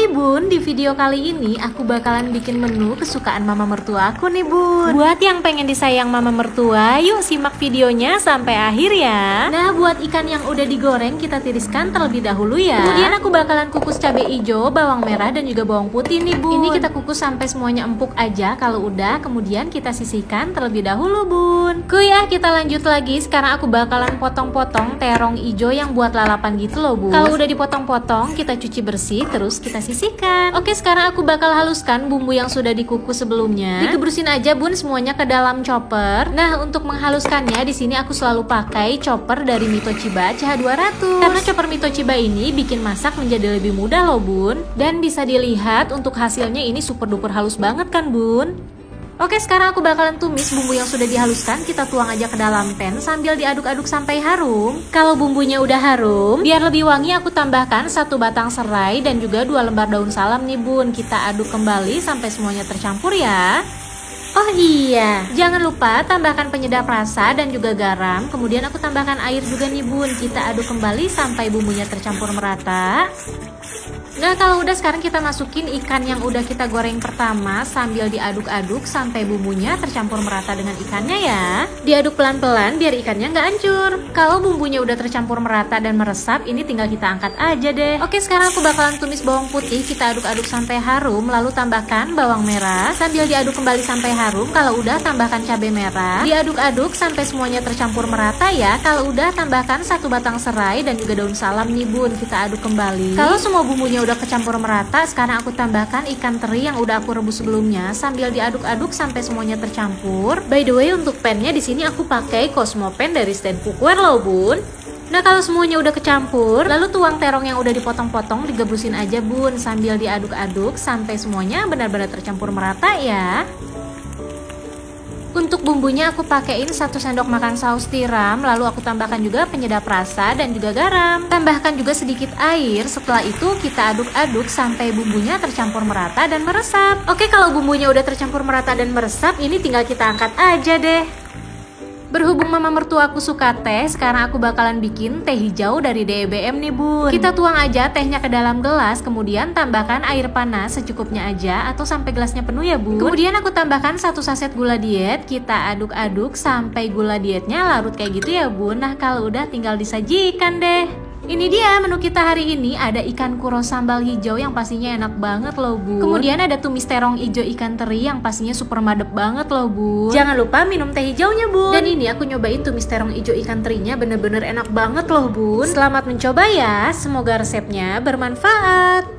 Oke bun, di video kali ini aku bakalan bikin menu kesukaan mama mertua aku nih bun. Buat yang pengen disayang mama mertua, yuk simak videonya sampai akhir ya. Nah, buat ikan yang udah digoreng kita tiriskan terlebih dahulu ya. Kemudian aku bakalan kukus cabai hijau, bawang merah dan juga bawang putih nih bun. Ini kita kukus sampai semuanya empuk aja. Kalau udah, kemudian kita sisihkan terlebih dahulu bun. Ya, kita lanjut lagi. Sekarang aku bakalan potong-potong terong hijau yang buat lalapan gitu loh bun. Kalau udah dipotong-potong, kita cuci bersih terus kita sisihkan. Oke, sekarang aku bakal haluskan bumbu yang sudah dikukus sebelumnya. Digebrusin aja bun semuanya ke dalam chopper. Nah, untuk menghaluskannya di sini aku selalu pakai chopper dari Mitochiba CH200. Karena chopper Mitochiba ini bikin masak menjadi lebih mudah loh bun. Dan bisa dilihat untuk hasilnya ini super duper halus banget kan bun. Oke, sekarang aku bakalan tumis bumbu yang sudah dihaluskan. Kita tuang aja ke dalam pan sambil diaduk-aduk sampai harum. Kalau bumbunya udah harum, biar lebih wangi aku tambahkan 1 batang serai dan juga 2 lembar daun salam nih bun. Kita aduk kembali sampai semuanya tercampur ya. Oh iya, jangan lupa tambahkan penyedap rasa dan juga garam. Kemudian aku tambahkan air juga nih bun. Kita aduk kembali sampai bumbunya tercampur merata. Nah, kalau udah sekarang kita masukin ikan yang udah kita goreng pertama sambil diaduk-aduk sampai bumbunya tercampur merata dengan ikannya ya. Diaduk pelan-pelan biar ikannya nggak hancur. Kalau bumbunya udah tercampur merata dan meresap, ini tinggal kita angkat aja deh. Oke, sekarang aku bakalan tumis bawang putih. Kita aduk-aduk sampai harum, lalu tambahkan bawang merah sambil diaduk kembali sampai harum. Kalau udah, tambahkan cabai merah. Diaduk-aduk sampai semuanya tercampur merata ya. Kalau udah, tambahkan 1 batang serai dan juga daun salam nih bun. Kita aduk kembali. Kalau semua bumbunya udah kecampur merata, sekarang aku tambahkan ikan teri yang udah aku rebus sebelumnya sambil diaduk-aduk sampai semuanya tercampur. By the way, untuk pannya di sini aku pakai Cosmo Pan dari Stand Cookware loh bun. Nah, kalau semuanya udah kecampur, lalu tuang terong yang udah dipotong-potong digebrusin aja bun sambil diaduk-aduk sampai semuanya benar-benar tercampur merata ya. Untuk bumbunya aku pakein 1 sendok makan saus tiram, lalu aku tambahkan juga penyedap rasa dan juga garam. Tambahkan juga sedikit air. Setelah itu kita aduk-aduk sampai bumbunya tercampur merata dan meresap. Oke, kalau bumbunya udah tercampur merata dan meresap, ini tinggal kita angkat aja deh. Berhubung mama mertua aku suka teh, sekarang aku bakalan bikin teh hijau dari DEBM nih bun. Kita tuang aja tehnya ke dalam gelas, kemudian tambahkan air panas secukupnya aja atau sampai gelasnya penuh ya bun. Kemudian aku tambahkan 1 saset gula diet. Kita aduk-aduk sampai gula dietnya larut kayak gitu ya bun. Nah, kalau udah tinggal disajikan deh. Ini dia menu kita hari ini. Ada ikan kuro sambal hijau yang pastinya enak banget loh bun. Kemudian ada tumis terong hijau ikan teri yang pastinya super madep banget loh bun. Jangan lupa minum teh hijaunya bun. Dan ini aku nyobain tumis terong hijau ikan terinya, bener-bener enak banget loh bun. Selamat mencoba ya, semoga resepnya bermanfaat.